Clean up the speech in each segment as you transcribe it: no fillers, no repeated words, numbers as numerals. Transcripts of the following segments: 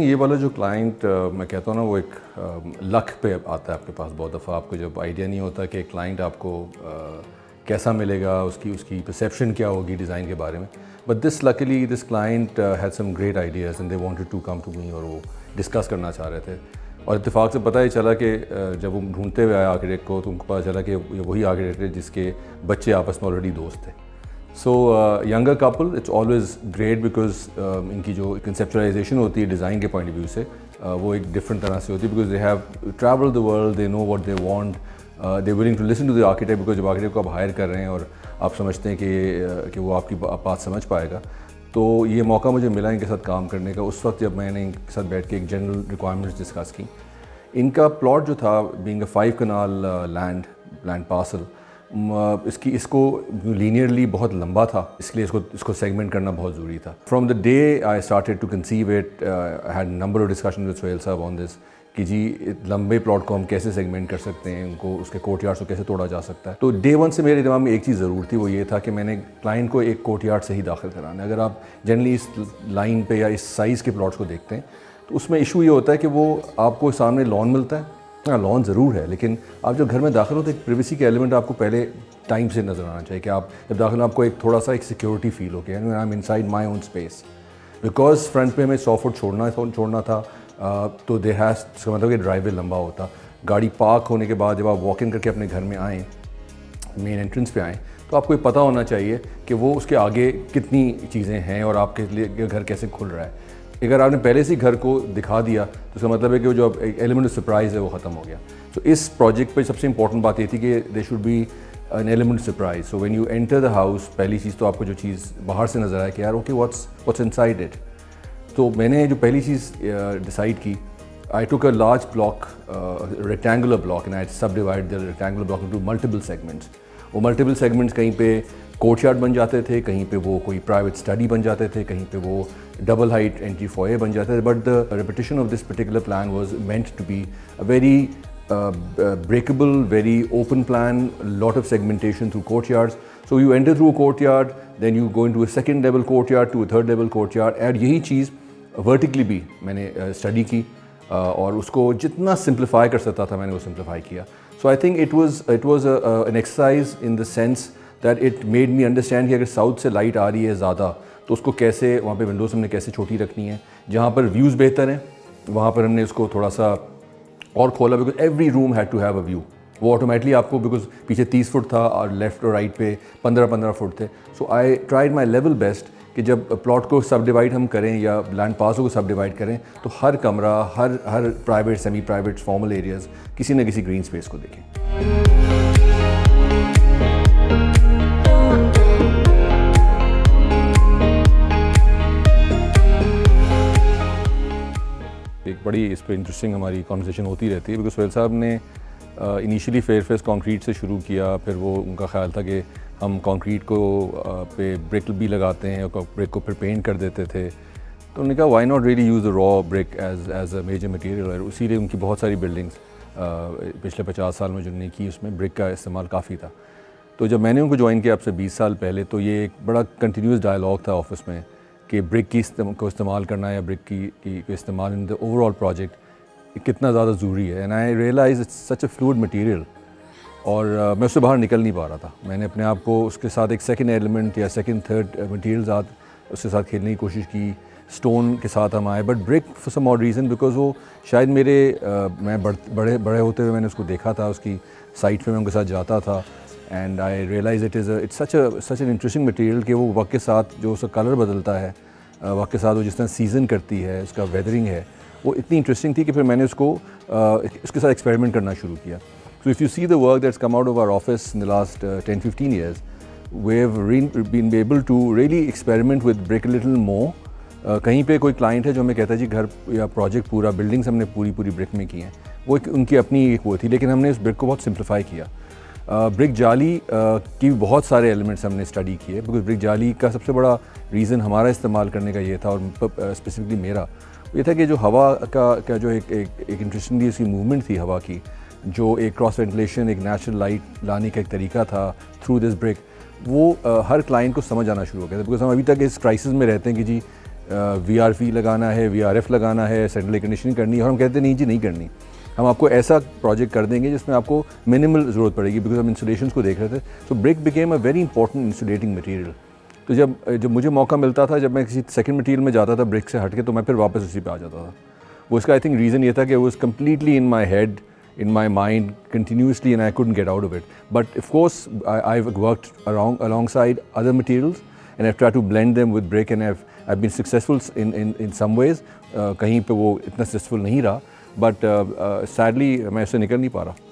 ये वाला जो क्लाइंट मैं कहता हूँ ना, वो एक लक पे आता है आपके पास। बहुत दफ़ा आपको जब आइडिया नहीं होता कि क्लाइंट आपको कैसा मिलेगा, उसकी परसेप्शन क्या होगी डिज़ाइन के बारे में। But this luckily this client had some great ideas and they wanted to come to me, और वो डिस्कस करना चाह रहे थे। और इत्तेफाक से पता ही चला कि जब वो ढूंढते हुए आए आर्किटेक्ट को, तो उनको पता चला कि वही आर्किटेक्ट है जिसके बच्चे आपस में ऑलरेडी दोस्त थे। So younger couple, it's always great because इनकी जो कंसेप्चुलाइजेशन होती है डिज़ाइन के पॉइंट ऑफ व्यू से वो एक डिफरेंट तरह से होती है, because they have travelled the world, they know what they want, they willing to listen to the architect, because जब आर्किटेक्ट को आप हायर कर रहे हैं और आप समझते हैं कि वो आपकी बात समझ पाएगा। तो ये मौका मुझे मिला इनके साथ काम करने का उस वक्त जब मैंने इनके साथ बैठ के एक जनरल रिक्वायरमेंट्स डिस्कस की। इनका प्लॉट जो था, being a 5 kanal land parcel, इसको लीनियरली बहुत लंबा था, इसलिए इसको सेगमेंट करना बहुत ज़रूरी था। From the day I started to conceive it, I had number of discussion with Sohail साहब ऑन दिस कि जी लंबे प्लॉट को हम कैसे सेगमेंट कर सकते हैं, उनको उसके कोर्टयार्ड को कैसे तोड़ा जा सकता है। तो डे वन से मेरे दिमाग में एक चीज़ ज़रूर थी, वो ये था कि मैंने क्लाइंट को एक कोर्टयार्ड से ही दाखिल कराना है। अगर आप जनरली इस लाइन पे या इस साइज़ के प्लॉट्स को देखते हैं तो उसमें इशू ये होता है कि वो आपको सामने लॉन मिलता है। हाँ, लॉन ज़रूर है, लेकिन आप जब घर में दाखिल होते एक प्राइवेसी के एलिमेंट आपको पहले टाइम से नज़र आना चाहिए कि आप जब दाखिल आपको एक थोड़ा सा एक सिक्योरिटी फील हो कि I am inside my own space. Because front पे हमें 100 फुट छोड़ना था, तो दे हैज़, इसका मतलब कि ड्राइववे लंबा होता। गाड़ी पार्क होने के बाद जब आप वॉक इन करके अपने घर में आएँ, मेन एंट्रेंस पे आएँ, तो आपको ये पता होना चाहिए कि वो उसके आगे कितनी चीज़ें हैं और आपके लिए घर कैसे खुल रहा है। अगर आपने पहले से घर को दिखा दिया तो इसका मतलब है कि वो जो एलिमेंट ऑफ सरप्राइज़ है वो ख़त्म हो गया। तो इस प्रोजेक्ट पे सबसे इंपॉर्टेंट बात ये थी कि they should be an element of surprise. So when you enter the house, पहली चीज़ तो आपको जो चीज़ बाहर से नज़र आए कि यार ओके व्हाट्स इनसाइड इट। तो मैंने जो पहली चीज़ डिसाइड की, I took a large block, rectangular block, and I subdivide the rectangular block into multiple segments. वो मल्टीपल सेगमेंट्स कहीं पे कोर्टयार्ड बन जाते थे, कहीं पे वो कोई प्राइवेट स्टडी बन जाते थे, कहीं पे वो डबल हाइट एंट्री फॉये बन जाते थे। But the repetition of this particular plan was meant to be a very breakable, very open plan, a lot of segmentation through courtyards. So you enter through a courtyard, then you go into a second level courtyard to a third level courtyard, and यही चीज़ vertically भी मैंने study की और उसको जितना simplify कर सकता था मैंने वो simplify किया। So I think it was an exercise in the sense that it made me understand कि अगर साउथ से लाइट आ रही है ज़्यादा तो उसको कैसे, वहाँ पे विंडोज़ हमने कैसे छोटी रखनी है, जहाँ पर व्यूज़ बेहतर हैं वहाँ पर हमने उसको थोड़ा सा और खोला, because every room had to have a view. वो ऑटोमेटिकली आपको, बिकॉज पीछे 30 फुट था और लेफ़्ट और राइट पे 15-15 फुट थे। So I tried my level best कि जब प्लॉट को सब डिवाइड हम करें या लैंड पार्सल को सब डिवाइड करें तो हर कमरा, हर private, semi private, formal areas किसी न किसी ग्रीन स्पेस को देखें। एक बड़ी इस पर इंटरेस्टिंग हमारी कॉन्वर्सेशन होती रहती है, बिकॉज सोहेल साहब ने इनिशियली फेस कंक्रीट से शुरू किया, फिर वो उनका ख्याल था कि हम कंक्रीट को पे ब्रिक भी लगाते हैं और ब्रिक को फिर पेंट कर देते थे। तो उन्होंने कहा why not really use the raw brick as a major material, और इसीलिए उनकी बहुत सारी बिल्डिंग्स पिछले 50 साल में जो उन्होंने की उसमें ब्रिक का इस्तेमाल काफ़ी था। तो जब मैंने उनको ज्वाइन किया अब से 20 साल पहले, तो ये एक बड़ा कंटिन्यूस डायलॉग था ऑफिस में कि ब्रिक को इस्तेमाल करना या ब्रिक की इस्तेमाल इन द ओवरऑल प्रोजेक्ट कितना ज़्यादा ज़रूरी है। And I realise it's such a fluid material, और मैं उससे बाहर निकल नहीं पा रहा था। मैंने अपने आप को उसके साथ एक सेकंड एलिमेंट या सेकंड थर्ड मटेरियल साथ उसके साथ खेलने की कोशिश की। स्टोन के साथ हम आए, बट ब्रिक फॉर सम और रीज़न, बिकॉज वो शायद मेरे मैं बड़े होते हुए मैंने उसको देखा था, उसकी साइट पे मैं उनके साथ जाता था, and I realise it's such an interesting material कि वो वक्त के साथ जो उसका कलर बदलता है, वक्त के साथ वो जिस तरह सीज़न करती है, उसका वेदरिंग है, वो इतनी इंटरेस्टिंग थी कि फिर मैंने उसको इसके साथ एक्सपेरिमेंट करना शुरू किया। So if you see the work that's come out of our office in the last 10-15 years, we have been able to really experiment with brick a little more. कहीं पे कोई क्लाइंट है जो हमें कहता है जी घर या प्रोजेक्ट पूरा बिल्डिंग्स हमने पूरी ब्रिक में की हैं, वो उनकी अपनी एक वो थी, लेकिन हमने उस ब्रिक को बहुत सिंप्लीफाई किया। ब्रिक जाली की बहुत सारे एलिमेंट्स हमने स्टडी किए, बिकॉज ब्रिक जाली का सबसे बड़ा रीज़न हमारा इस्तेमाल करने का ये था, और स्पेसिफिकली मेरा ये था कि जो हवा का जो एक इंटरेस्टिंग उसकी मूवमेंट थी हवा की, जो एक क्रॉस वेंटिलेशन, एक नेचुरल लाइट लाने का एक तरीका था थ्रू दिस ब्रिक, वो हर क्लाइंट को समझ आना शुरू हो गया था। बिकॉज हम अभी तक इस क्राइसिस में रहते हैं कि जी VRV लगाना है, VRF लगाना है, सेंट्रल एयर कंडीशनिंग करनी है, और हम कहते हैं नहीं जी नहीं करनी, हम आपको ऐसा प्रोजेक्ट कर देंगे जिसमें आपको मिनिमल ज़रूरत पड़ेगी, बिकॉज हम इंसुलेशंस को देख रहे थे। So brick became a very important insulating material. तो जब मुझे मौका मिलता था, जब मैं किसी सेकंड मटेरियल में जाता था ब्रिक से हट के, तो मैं फिर वापस उसी पे आ जाता था। वो इसका आई थिंक रीज़न ये था कि वो was completely in my head, in my mind continuously, and I couldn't get out of it. But of course, I've worked alongside other materials, and I've tried to blend them with brick, and I've been successful in some ways. कहीं पे वो इतना successful नहीं रहा, but sadly मैं उससे निकल नहीं पा रहा।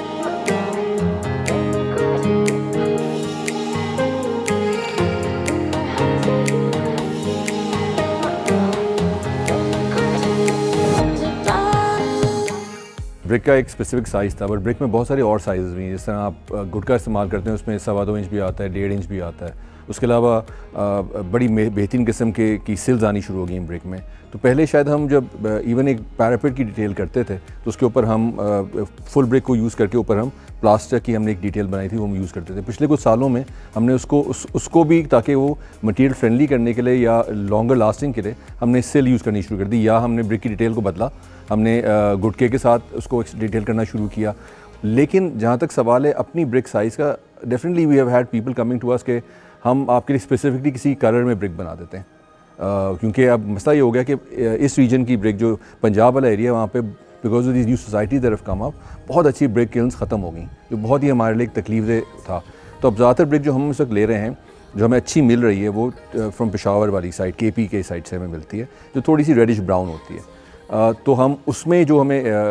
ब्रिक का एक स्पेसिफिक साइज़ था, बट ब्रिक में बहुत सारे और साइज़ भी हैं। जिस तरह आप गुड का इस्तेमाल करते हैं, उसमें 2.25 इंच भी आता है, 1.5 इंच भी आता है। उसके अलावा बड़ी बेहतरीन किस्म की सिल्स आनी शुरू हो गई हैं ब्रिक में। तो पहले शायद हम जब इवन एक पैरापेट की डिटेल करते थे, तो उसके ऊपर हम फुल ब्रिक को यूज़ करके ऊपर हम प्लास्टर की हमने एक डिटेल बनाई थी, वो हम यूज़ करते थे। पिछले कुछ सालों में हमने उसको भी, ताकि वो मटेरियल फ्रेंडली करने के लिए या लॉन्गर लास्टिंग के लिए, हमने सिल यूज़ करनी शुरू कर दी, या हमने ब्रिक की डिटेल को बदला, हमने गुटके के साथ उसको डिटेल करना शुरू किया। लेकिन जहाँ तक सवाल है अपनी ब्रिक साइज़ का, definitely we have had people coming to us के हम आपके लिए स्पेसिफिकली किसी कलर में ब्रिक बना देते हैं, क्योंकि अब मसला ये हो गया कि इस रीजन की ब्रिक, जो पंजाब वाला एरिया, वहाँ पे because of this new society तरफ कम अप, बहुत अच्छी ब्रिक किल्न्स ख़त्म हो गई, जो बहुत ही हमारे लिए एक तकलीफ था। तो अब ज़्यादातर ब्रिक जो हम इस वक्त ले रहे हैं, जो हमें अच्छी मिल रही है, वो फ्रॉम पेशावर वाली साइड, KP के साइड से हमें मिलती है, जो थोड़ी सी रेडिश ब्राउन होती है। तो हम उसमें जो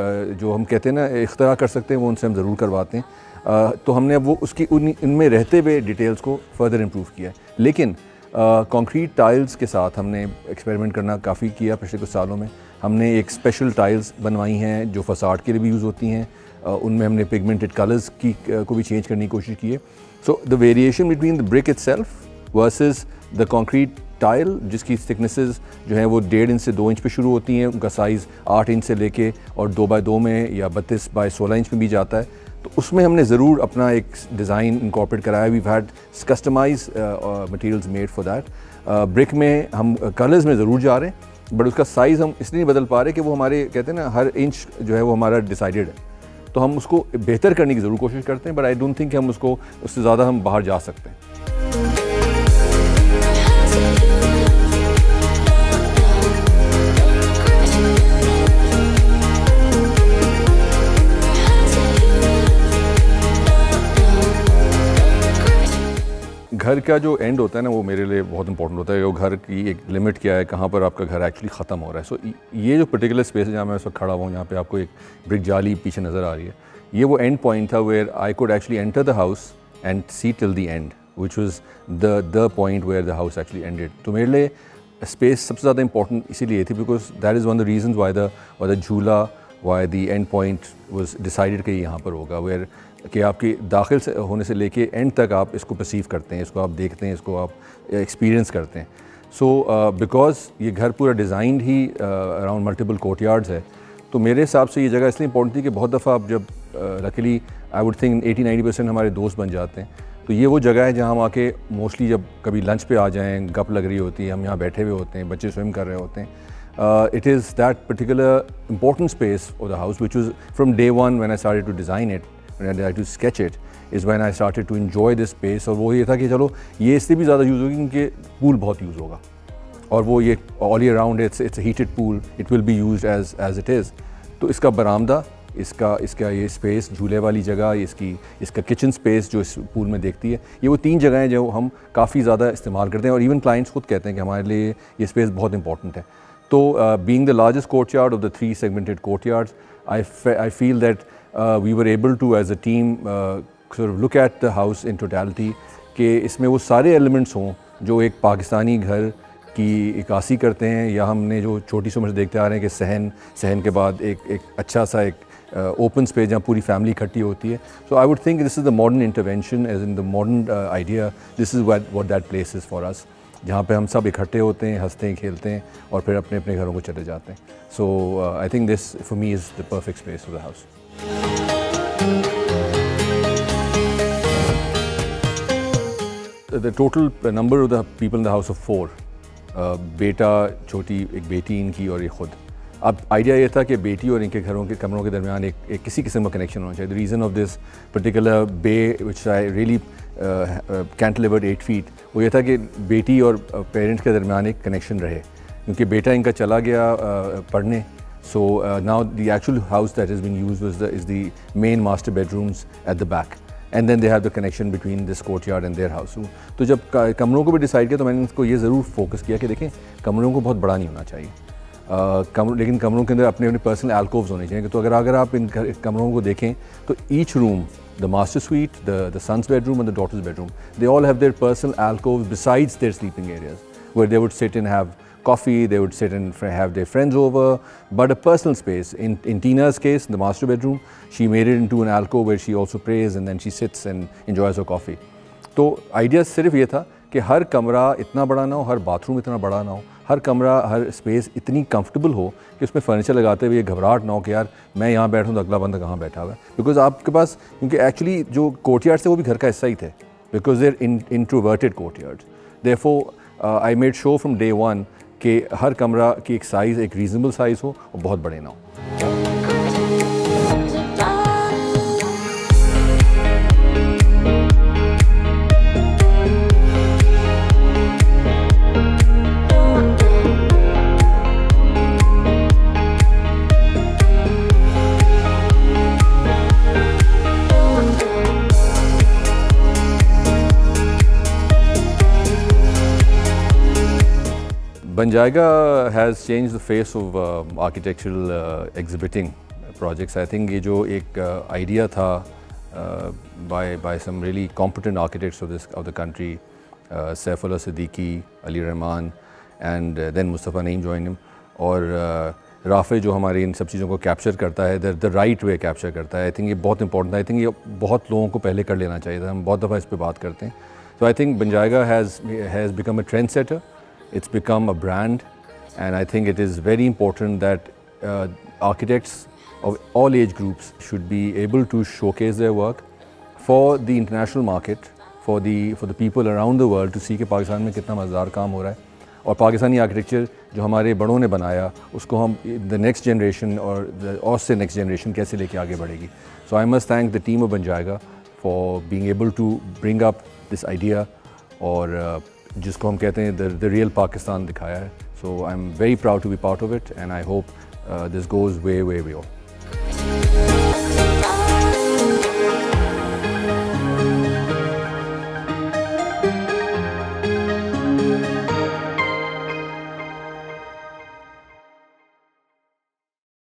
हम कहते हैं ना इख्तियार कर सकते हैं, वो उनसे हम ज़रूर करवाते हैं। तो हमने अब वो उसकी इनमें रहते हुए डिटेल्स को फर्दर इम्प्रूव किया है। लेकिन कंक्रीट टाइल्स के साथ हमने एक्सपेरिमेंट करना काफ़ी किया पिछले कुछ सालों में। हमने एक स्पेशल टाइल्स बनवाई हैं जो फसाड के लिए भी यूज़ होती हैं, उनमें हमने पिगमेंटेड कलर्स को भी चेंज करने की कोशिश की है। So the variation between the brick itself versus the concrete tile, जिसकी थिकनेसेस जो हैं वो 1.5 इंच से 2 इंच पे शुरू होती हैं, उनका साइज़ 8 इंच से लेके और 2x2 में या 32 बाय 16 इंच में भी जाता है। तो उसमें हमने ज़रूर अपना एक डिज़ाइन इंकॉर्पोरेट कराया। We had customised materials made for that. Brick में हम कलर्स में ज़रूर जा रहे हैं, बट उसका साइज़ हम इसलिए नहीं बदल पा रहे कि वो हमारे कहते हैं ना हर इंच जो है वो हमारा डिसाइडेड है। तो हम उसको बेहतर करने की ज़रूर कोशिश करते हैं, बट आई डोंट थिंक कि हम उससे ज़्यादा हम बाहर जा सकते हैं। घर का जो एंड होता है ना, वो मेरे लिए बहुत इंपॉर्टेंट होता है। वो घर की एक लिमिट क्या है, कहाँ पर आपका घर एक्चुअली ख़त्म हो रहा है। सो ये जो पर्टिकुलर स्पेस है जहाँ मैं उस वक्त खड़ा हुआ हूँ, यहाँ पे आपको एक ब्रिक जाली पीछे नज़र आ रही है, ये वो एंड पॉइंट था where I could actually enter the house and see till the end, which was the point where the house actually ended. तो मेरे लिए स्पेस सबसे ज़्यादा इंपॉर्टेंट इसीलिए थी, because that is one the reason why the झूला, why the end point was decided कि यहाँ पर होगा, वेयर कि आपके दाखिल से होने से लेके एंड तक आप इसको परसीव करते हैं, इसको आप देखते हैं, इसको आप एक्सपीरियंस करते हैं। सो बिकॉज ये घर पूरा डिज़ाइंड ही अराउंड मल्टीपल कोर्टयार्ड्स है, तो मेरे हिसाब से ये जगह इसलिए इंपॉर्टेंट थी कि बहुत दफ़ा आप जब लकीली आई वुड थिंक 80-90% हमारे दोस्त बन जाते हैं, तो ये वो जगह है जहाँ हम आके मोस्टली जब कभी लंच पे आ जाएँ, गप लग रही होती है, हम यहाँ बैठे हुए होते हैं, बच्चे स्विम कर रहे होते हैं। It is that particular important space of the house which was from day one when I started to design it, when I started to sketch it, is when I started to enjoy this space। और वो ये था कि चलो ये इससे भी ज़्यादा यूज़ होगी क्योंकि पूल बहुत यूज़ होगा, और वो ये all year round it's a heated pool, it will be used as it is. तो इसका बरामदा, इसका ये स्पेस, झूले वाली जगह, इसका किचन स्पेस जो इस पूल में देखती है, ये वो 3 जगहें जो हम काफ़ी ज़्यादा इस्तेमाल करते हैं, और इवन क्लाइंट्स खुद कहते हैं कि हमारे लिए ये स्पेस बहुत इंपॉर्टेंट है। तो being the largest courtyard of the 3 segmented courtyards, I feel that we were able to as a team sort of look at the house in totality, कि इसमें वो सारे elements हों जो एक पाकिस्तानी घर की इक्कासी करते हैं, या हमने जो छोटी सी उम्र से देखते आ रहे हैं कि सहन के बाद एक अच्छा सा एक ओपन स्पेस जहाँ पूरी फैमिली इकट्ठी होती है। So I would think this is the modern intervention, as in the modern idea, this is what that place is for us, जहाँ पे हम सब इकट्ठे होते हैं, हंसते हैं, खेलते हैं, और फिर अपने अपने घरों को चले जाते हैं। So I think this for me is the perfect space for the house. The total number of the people in the house of 4, बेटा, छोटी एक बेटी इनकी और ये ख़ुद। अब आइडिया ये था कि बेटी और इनके कमरों के दरमियान एक किसी किस्म का कनेक्शन होना चाहिए। The reason of this particular bay which I really cantilevered 8 feet, वो ये था कि बेटी और पेरेंट्स के दरमियान एक कनेक्शन रहे, क्योंकि बेटा इनका चला गया पढ़ने। So now the actual house that is being used is the main master bedrooms at the back, and then they have the connection between this courtyard and their house. तो जब कमरों को भी डिसाइड किया तो मैंने इसको ये ज़रूर फोकस किया कि देखें, कमरों को बहुत बड़ा नहीं होना चाहिए, लेकिन कमरों के अंदर अपने अपने पर्सनल एल्कोव्स होने चाहिए। तो अगर आप इन कमरों को देखें तो each room, the master suite, the son's bedroom and the daughter's bedroom, they all have their personal alcoves besides their sleeping areas, where they would sit and have coffee, they would sit and have their friends over, but a personal space. In Tina's case, the master bedroom, she made it into an alcove where she also prays and then she sits and enjoys her coffee. तो idea सिर्फ ये था कि हर कमरा इतना बड़ा ना हो, हर बाथरूम इतना बड़ा ना हो, हर कमरा, हर स्पेस इतनी कंफर्टेबल हो कि उसमें फर्नीचर लगाते हुए घबराहट ना हो कि यार मैं यहाँ बैठूँ तो अगला बंदा कहाँ बैठा हुआ है। बिकॉज आपके पास, क्योंकि एक्चुअली जो कोर्टयार्ड्स थे वो भी घर का हिस्सा ही थे, because their introverted courtyards. Therefore I made sure from day one कि हर कमरा की एक साइज़, एक रीज़नेबल साइज़ हो और बहुत बड़े ना हो। Banjaiga has changed the face of architectural exhibiting projects. I think ये जो एक idea था by some really competent architects of the country, Saifullah Siddiqui, Ali Rahman, and then Mustafa Naeem joined him, और राफ़े जो हमारी इन सब चीज़ों को कैप्चर करता है, द राइट वे कैप्चर करता है। आई थिंक ये बहुत इंपॉर्टेंट है। आई थिंक ये बहुत लोगों को पहले कर लेना चाहिए था, हम बहुत दफ़ा इस पर बात करते हैं। So I think Banjaiga has become a trendsetter. It's become a brand, and I think it is very important that architects of all age groups should be able to showcase their work for the international market, for the people around the world to see कि पाकिस्तान में कितना मज़ेदार काम हो रहा है, और Pakistani architecture जो हमारे बड़ों ने बनाया उसको हम the next generation और से next generation कैसे लेके आगे बढ़ेगी। So I must thank the team of Banjaiga for being able to bring up this idea, और जिसको हम कहते हैं the real पाकिस्तान दिखाया है। So I'm very proud to be part of it, and I hope this goes way beyond.